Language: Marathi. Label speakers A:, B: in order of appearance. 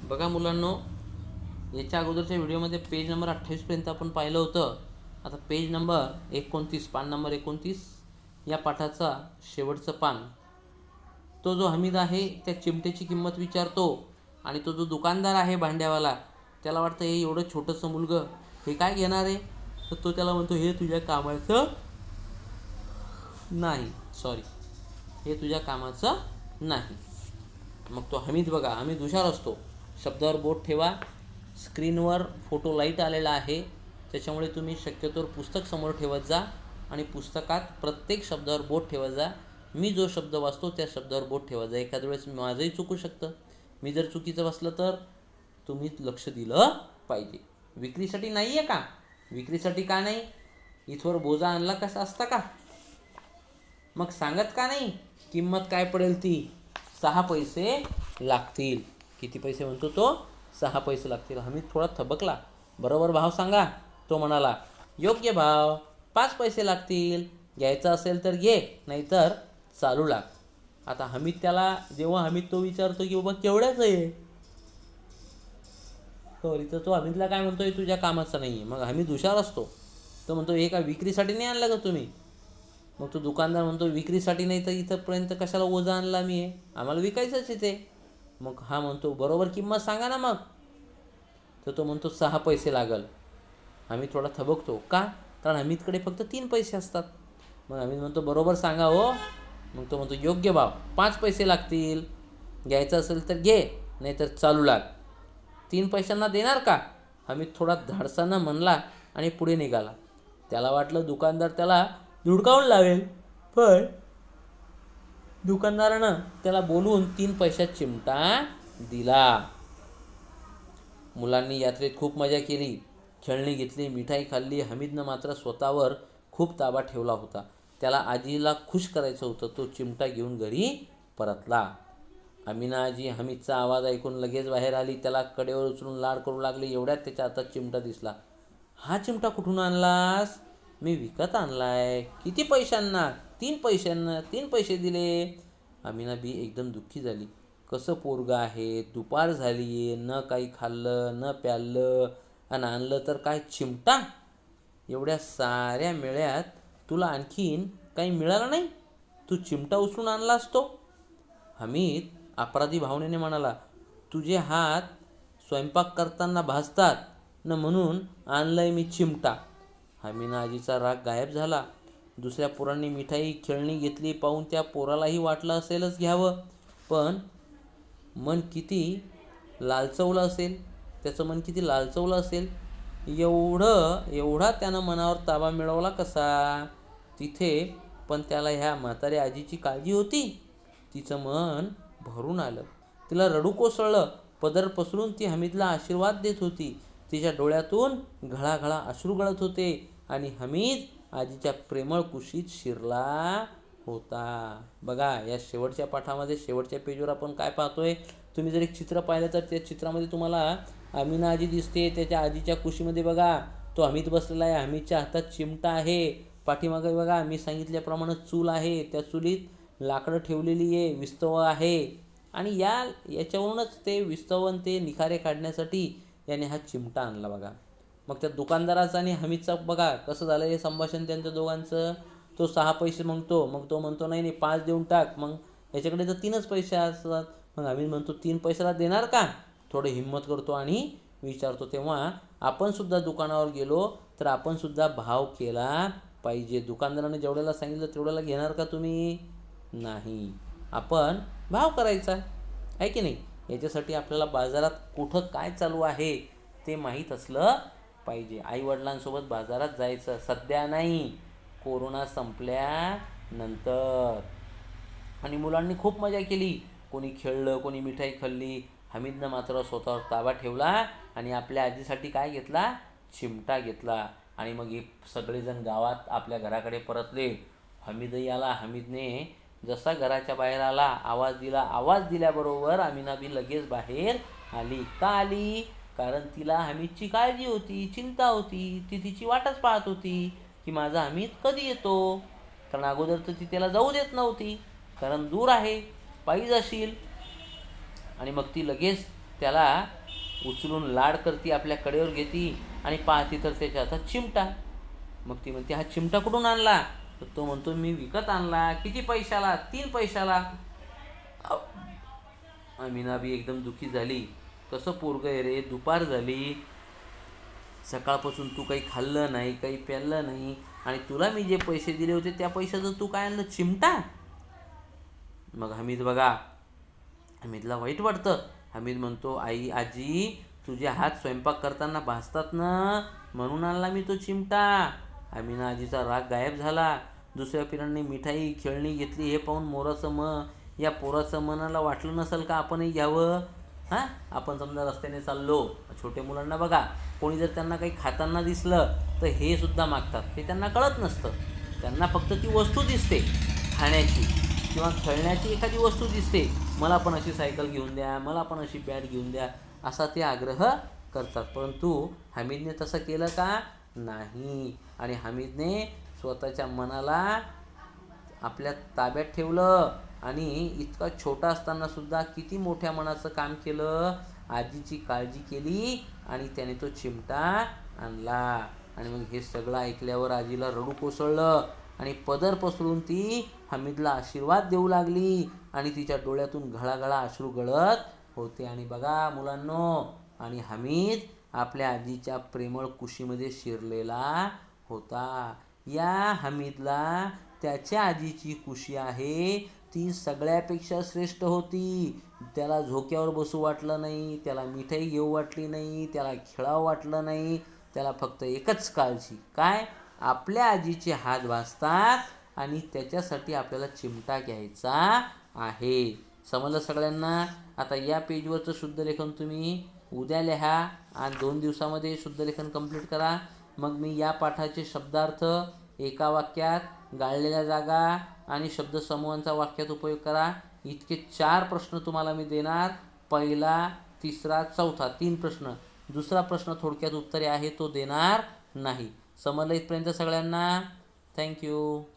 A: बघा मुलांनो, याच्या अगोदरच्या व्हिडिओमध्ये पेज नंबर 28 पर्यंत आपण पाहिलं होतं. आता पेज नंबर 29, पान नंबर 29 या पाठाचा शेवटचं पान. तो जो हमीद आहे त्या चिमटेची किंमत विचारतो आणि तो जो दुकानदार आहे भांड्यावाला त्याला वाटतं हे एवढं छोटंसं मुलगं हे काय घेणार आहे, तर तो त्याला म्हणतो हे तुझ्या कामाचं नाही, हे तुझ्या कामाचं नाही. मग तो हमीद बघा, हमीद हुशार असतो. शब्दावर बोट ठेवा. स्क्रीनवर फोटो लाईट आलेला आहे, त्याच्यामुळे तुम्ही शक्यतोवर पुस्तक समोर ठेवत जा आणि पुस्तकात प्रत्येक शब्दावर बोट ठेवत जा. मी जो शब्द वाचतो त्या शब्दावर बोट ठेवत जा. एखाद्या वेळेस माझंही चुकू शकतं. मी जर चुकीचं वाचलं तर तुम्ही लक्ष दिलं पाहिजे. विक्रीसाठी नाही आहे का? विक्रीसाठी का नाही? इथवर बोजा आणला कसा असता का? मग सांगत का नाही किंमत काय पडेल ती? 6 पैसे लागतील. किती पैसे म्हणतो तो? 6 पैसे लागतील. हमीद थोडा थबकला. बरोबर भाव सांगा. तो म्हणाला योग्य भाव 5 पैसे लागतील. घ्यायचं असेल तर घे, नाहीतर चालू लाग. आता हमीद त्याला जेव्हा हमीद तो विचारतो की बाबा केवढ्याचं आहे, तर तो हमीदला काय म्हणतोय, तुझ्या कामाचं नाही आहे. मग हमीद हुशार असतो. तो म्हणतो हे का विक्रीसाठी नाही आणलं का तुम्ही? मग तो दुकानदार म्हणतो विक्रीसाठी नाही तर इथंपर्यंत कशाला ओझा आणला मी आहे, आम्हाला विकायचंच आहे ते. मग हा म्हणतो बरोबर किंमत सांगा ना मग. तर तो म्हणतो 6 पैसे लागल. हमीद थोडा थबकतो. का? कारण हमीदकडे फक्त 3 पैसे असतात. मग हमीद म्हणतो बरोबर सांगा हो. मग तो म्हणतो योग्य भाव 5 पैसे लागतील. घ्यायचं असेल तर घे, नाहीतर चालू लाग. 3 पैशांना देणार का? हमीद थोडा धाडसानं म्हणला आणि पुढे निघाला. त्याला वाटलं दुकानदार त्याला धुडकावून लावेल, पण दुकानदारानं त्याला बोलवून 3 पैशात चिमटा दिला. मुलांनी यात्रेत खूप मजा केली, खेळणी घेतली, मिठाई खाल्ली. हमीदनं मात्र स्वतःवर खूप ताबा ठेवला होता. त्याला आजीला खुश करायचं होतं. तो चिमटा घेऊन घरी परतला. अमिना आजी हमीदचा आवाज ऐकून लगेच बाहेर आली. त्याला कडेवर उचलून लाड करू लागली. एवढ्यात त्याच्या हातात चिमटा दिसला. हा चिमटा कुठून आणलास? मी विकत आणलाय. किती पैशांना? 3 पैशांना. 3 पैसे दिले. अमिना बी एकदम दुःखी झाली. कसं पोरगं आहे, दुपार झाली, न काही खाल्लं न प्याल्लं, आणि आणलं तर काय चिमटा? एवढ्या साऱ्या मेळ्यात तुला आणखीन काही मिळालं नाही? तू चिमटा उचलून आणला असतो. हमीद अपराधी भावनेने म्हणाला, तुझे हात स्वयंपाक करताना भाजतात न म्हणून आणलंय मी चिमटा. अमिना आजीचा राग गायब झाला. दुसऱ्या पोरांनी मिठाई खेळणी घेतली पाहून त्या पोरालाही वाटलं असेलच घ्यावं, पण मन किती लालचवलं असेल, त्याचं मन किती लालचवलं असेल. एवढा त्यानं मनावर ताबा मिळवला कसा? तिथे पण त्याला ह्या म्हाताऱ्या आजीची काळजी होती. तिचं मन भरून आलं. तिला रडू कोसळलं. पदर पसरून ती हमीदला आशीर्वाद देत होती. तिच्या डोळ्यातून घळाघळा अश्रू गळत होते आणि हमीद आजीच्या प्रेमळ कुशीत शिरला होता. बघा, या शेवटच्या पाठामध्ये शेवटच्या पेजवर आपण काय पाहतोय? तुम्ही जर एक चित्र पाहिलं तर त्या चित्रामध्ये तुम्हाला अमिना आजी दिसते. त्याच्या आजीच्या कुशीमध्ये बघा तो हमीद बसलेला आहे. हमीदच्या हातात चिमटा आहे. पाठीमागे बघा मी सांगितल्याप्रमाणे चूल आहे. त्या चुलीत लाकडं ठेवलेली आहे, विस्तव आहे, आणि याच्यावरूनच ते विस्तवन ते निखारे काढण्यासाठी याने हा चिमटा आणला. बघा मग त्या दुकानदाराचा आणि हमीदचं बघा कसं झालं हे संभाषण त्यांच्या दोघांचं. तो 6 पैसे मागतो, मग तो म्हणतो नाही 5 देऊन टाक. मग याच्याकडे तर 3च पैसे असतात. मग हमीद म्हणतो 3 पैशाला देणार का? थोडं हिंमत करतो आणि विचारतो. तेव्हा आपण सुद्धा दुकानावर गेलो तर आपण सुद्धा भाव केला पाहिजे. दुकानदाराने जेवढ्याला सांगितलं तेवढ्याला घेणार का तुम्ही? नाही, आपण भाव करायचा आहे की नाही. याच्यासाठी आपल्याला बाजारात कुठं काय चालू आहे ते माहीत असलं पाहिजे. आईवडिलांसोबत बाजारात जायचं, सध्या नाही, कोरोना संपल्यानंतर. आणि मुलांनी खूप मजा केली. कोणी खेळलं, कोणी मिठाई खाल्ली. हमीदनं मात्र स्वतःवर ताबा ठेवला आणि आपल्या आजीसाठी काय घेतला? चिमटा घेतला. आणि मग हे सगळेजण गावात आपल्या घराकडे परतले. हमीदही आला. हमीदने जसा घराच्या बाहेर आला आवाज दिला. आवाज दिल्याबरोबर अमिना बी लगेच बाहेर आली. का आली? कारण तिला हमीदची काळजी होती, चिंता होती. ती तिची वाटच पाहत होती की माझा हमीद कधी येतो. कारण अगोदर तर ती त्याला जाऊ देत नव्हती, कारण दूर आहे, पायी जाशील. आणि मग ती लगेच त्याला उचलून लाड करती, आपल्या कडेवर घेती आणि पाहती तर त्याच्या हातात चिमटा. मग ती म्हणते, हा चिमटा कुठून आणला? तर तो म्हणतो, मी विकत आणला. किती पैशाला? 3 पैशाला. अमिना बी एकदम दुःखी झाली. कसं पोरगं आहे रे, दुपार झाली, सकाळपासून तू काही खाल्लं नाही, काही प्यायलं नाही, आणि तुला मी जे पैसे दिले होते त्या पैशाचं तू काय आणलं? चिमटा. मग हमीद बघा, हमीदला वाईट वाटतं. हमीद म्हणतो, आई, आजी, तुझे हात स्वयंपाक करताना भासतात ना, म्हणून आणला मी तो चिमटा. अमिना आजीचा राग गायब झाला. दुसऱ्या पिरांनी मिठाई खेळणी घेतली हे पाहून या पोराचं मनाला वाटलं नसेल का आपणही घ्यावं. आपण समजा रस्त्याने चाललो, छोटे मुलांना बघा, कोणी जर त्यांना काही खाताना दिसलं तर हे सुद्धा मागतात. हे त्यांना कळत नसतं. त्यांना फक्त ती वस्तू दिसते खाण्याची किंवा खेळण्याची, एखादी वस्तू दिसते, मला पण अशी सायकल घेऊन द्या, मला पण अशी बॅट घेऊन द्या, असा ते आग्रह करतात. परंतु हमीदने तसं केलं का? नाही. आणि हमीदने स्वतःच्या मनाला आपल्या ताब्यात ठेवलं आणि इतका छोटा असताना सुद्धा किती मोठ्या मनाचं काम केलं. आजीची काळजी केली आणि त्याने तो चिमटा आणला. आणि मग हे सगळं ऐकल्यावर आजीला रडू कोसळलं आणि पदर पसरून ती हमीदला आशीर्वाद देऊ लागली आणि तिच्या डोळ्यातून घळाघळा अश्रू गळत होते. आणि बघा मुलांनो, आणि हमीद आपल्या आजीच्या प्रेमळ कुशीमध्ये शिरलेला होता. या हमीदला त्याच्या आजीची कुशी आहे ती सगळ्यापेक्षा श्रेष्ठ होती. त्याला झोक्यावर बसू वाटलं नाही, त्याला मिठाई घेऊ वाटली नाही, त्याला खेळावं वाटलं नाही. त्याला फक्त एकच काळजी, काय? आपल्या आजीचे हात भासतात आणि त्याच्यासाठी आपल्याला चिमटा घ्यायचा आहे. समजलं सगळ्यांना? आता या पेजवरचं शुद्धलेखन तुम्ही उद्या लिहा आणि 2 दिवसामध्ये शुद्धलेखन कंप्लीट करा. मग मी या पाठाचे शब्दार्थ एका वाक्यात, गाळलेल्या जागा आणि शब्दसमूहांचा वाक्यात उपयोग करा. इतके 4 प्रश्न तुम्हाला मी देणार. पहिला, तिसरा, चौथा 3 प्रश्न. दुसरा प्रश्न थोडक्यात उत्तरे आहे तो देणार नाही. समजलं इथपर्यंत सगळ्यांना? थँक्यू.